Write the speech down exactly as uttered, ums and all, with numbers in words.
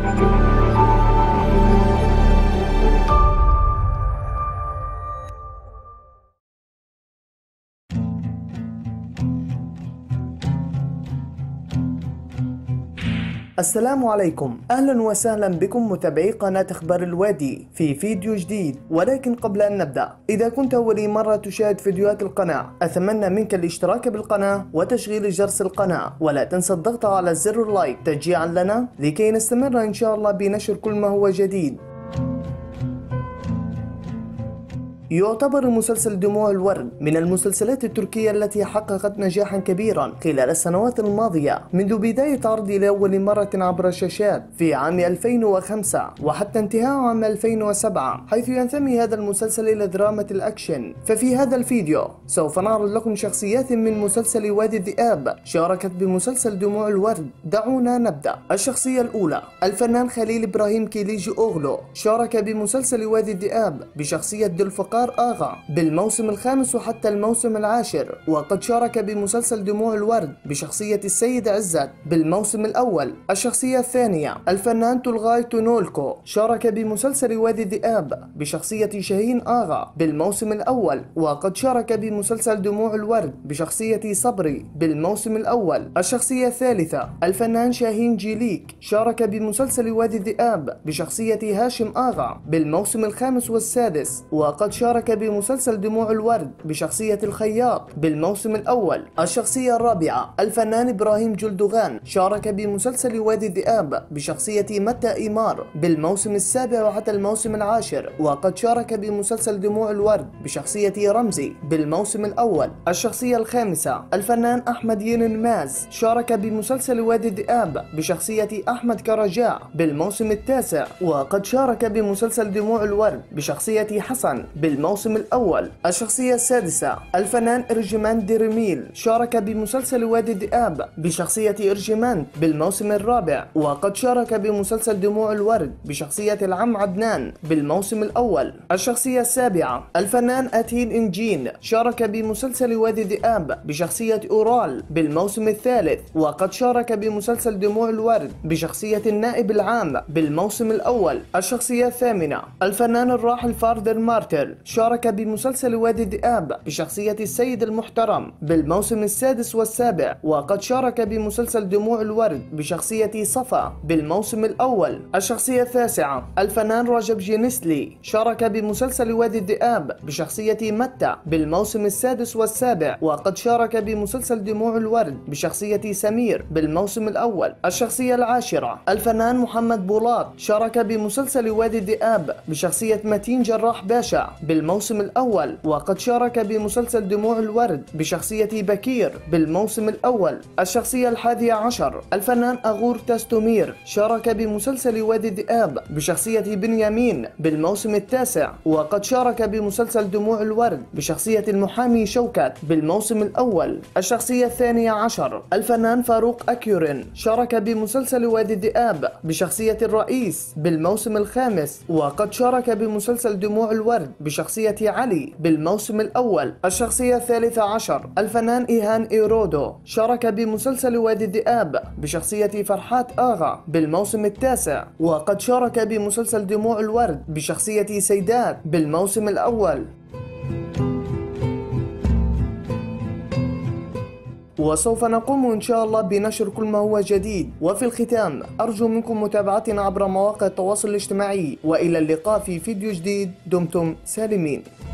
السلام عليكم، أهلا وسهلا بكم متابعي قناة أخبار الوادي في فيديو جديد. ولكن قبل أن نبدأ، إذا كنت أول مرة تشاهد فيديوهات القناة أتمنى منك الاشتراك بالقناة وتشغيل جرس القناة، ولا تنسى الضغط على زر اللايك تشجيعا لنا لكي نستمر إن شاء الله بنشر كل ما هو جديد. يعتبر مسلسل دموع الورد من المسلسلات التركية التي حققت نجاحا كبيرا خلال السنوات الماضية، منذ بداية عرضه لأول مرة عبر الشاشات في عام ألفين وخمسة وحتى انتهاء عام ألفين وسبعة، حيث ينتمي هذا المسلسل إلى دراما الأكشن. ففي هذا الفيديو سوف نعرض لكم شخصيات من مسلسل وادي الذئاب شاركت بمسلسل دموع الورد. دعونا نبدأ. الشخصية الأولى الفنان خليل إبراهيم كيليجي أوغلو، شارك بمسلسل وادي الذئاب بشخصية ذوالفقار آغا بالموسم الخامس وحتى الموسم العاشر، وقد شارك بمسلسل دموع الورد بشخصية السيد عزت بالموسم الأول. الشخصية الثانية الفنان تولغاي تونولكو، شارك بمسلسل وادي الذئاب بشخصية شاهين آغا بالموسم الأول، وقد شارك بمسلسل دموع الورد بشخصية صبري بالموسم الأول. الشخصية الثالثة الفنان شاهين جيليك، شارك بمسلسل وادي الذئاب بشخصية هاشم آغا بالموسم الخامس والسادس، وقد شارك شارك بمسلسل دموع الورد بشخصية الخياط بالموسم الأول. الشخصية الرابعة الفنان إبراهيم جلدوغان، شارك بمسلسل وادي الذئاب بشخصية متى إيمار بالموسم السابع وحتى الموسم العاشر، وقد شارك بمسلسل دموع الورد بشخصية رمزي بالموسم الأول. الشخصية الخامسة الفنان أحمد ينماز، شارك بمسلسل وادي الذئاب بشخصية أحمد كرجاء بالموسم التاسع، وقد شارك بمسلسل دموع الورد بشخصية حسن بالموسم الموسم الأول. الشخصية السادسة الفنان إرجماند ديرميل، شارك بمسلسل وادي الذئاب بشخصية إرجماند بالموسم الرابع، وقد شارك بمسلسل دموع الورد بشخصية العم عدنان بالموسم الأول. الشخصية السابعة الفنان أتين إنجين، شارك بمسلسل وادي الذئاب بشخصية أورال بالموسم الثالث، وقد شارك بمسلسل دموع الورد بشخصية النائب العام بالموسم الأول. الشخصية الثامنة الفنان الراحل فاردر مارتل، شارك بمسلسل وادي الذئاب بشخصية السيد المحترم بالموسم السادس والسابع، وقد شارك بمسلسل دموع الورد بشخصية صفا بالموسم الأول. الشخصية التاسعة الفنان رجب جينيسلي، شارك بمسلسل وادي الذئاب بشخصية متى بالموسم السادس والسابع، وقد شارك بمسلسل دموع الورد بشخصية سمير بالموسم الأول. الشخصية العاشرة الفنان محمد بولاط، شارك بمسلسل وادي الذئاب بشخصية متين جراح باشا بالموسم الأول، وقد شارك بمسلسل دموع الورد بشخصية بكير بالموسم الأول. الشخصية الحادية عشر الفنان أغور تاستومير، شارك بمسلسل وادي الذئاب بشخصية بنيامين بالموسم التاسع، وقد شارك بمسلسل دموع الورد بشخصية المحامي شوكت بالموسم الأول. الشخصية الثانية عشر الفنان فاروق أكيورين، شارك بمسلسل وادي الذئاب بشخصية الرئيس بالموسم الخامس، وقد شارك بمسلسل دموع الورد بشخصية علي بالموسم الأول. الشخصية الثالثة عشر الفنان إيهان إيرودو، شارك بمسلسل وادي الذئاب بشخصية فرحات آغا بالموسم التاسع، وقد شارك بمسلسل دموع الورد بشخصية سيدات بالموسم الأول. وسوف نقوم إن شاء الله بنشر كل ما هو جديد. وفي الختام أرجو منكم متابعتنا عبر مواقع التواصل الاجتماعي، وإلى اللقاء في فيديو جديد. دمتم سالمين.